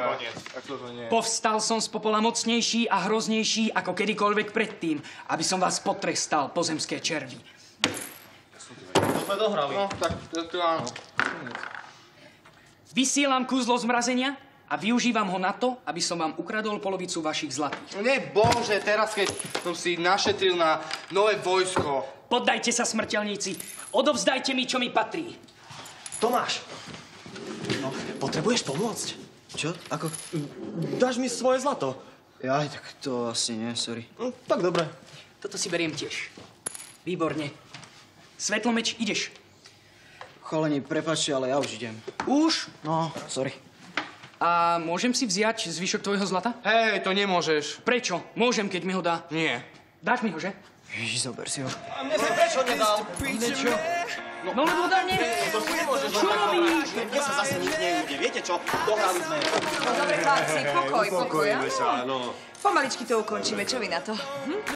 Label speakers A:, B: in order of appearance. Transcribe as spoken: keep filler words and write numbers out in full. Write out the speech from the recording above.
A: koniec.
B: Povstal som z popola mocnejší a hroznejší ako kedykoľvek predtým, aby som vás potrestal, pozemské červy.
A: To sme dohrali.
C: No, tak to áno.
B: Vysielam kúzlo zmrazenia a využívam ho na to, aby som vám ukradol polovicu vašich zlatých.
C: No nie, bože, teraz keď som si našetril na nové vojsko.
B: Poddajte sa, smrteľníci. Odovzdajte mi, čo mi patrí.
A: Tomáš, no, potrebuješ pomôcť?
D: Čo? Ako?
A: Dáš mi svoje zlato.
D: Jaj, tak to asi nie, sorry.
A: No, tak dobre.
B: Toto si beriem tiež. Výborne. Svetlomeč, ideš.
D: Chalani, prepáčte, ale ja už idem.
B: Už?
D: No, sorry.
B: A môžem si vziať zvyšok tvojho zlata?
C: Hej, to nemôžeš.
B: Prečo? Môžem, keď mi ho dá.
C: Nie.
B: Dáš mi ho, že?
D: Ježiš, zober si ho.
A: A mne sa prečo nedal?
D: Prečo?
B: No lebo dá mne.
A: To si nemôžeš.
B: Čo robíš?
A: Mne sa zase nič neúde. Viete čo? Dohrali sme.
E: No dobre, chlapci, pokoj, pokoj.
F: Upokojíme sa, áno.
E: Pomaličky to ukončíme, čo vy na to? Hm?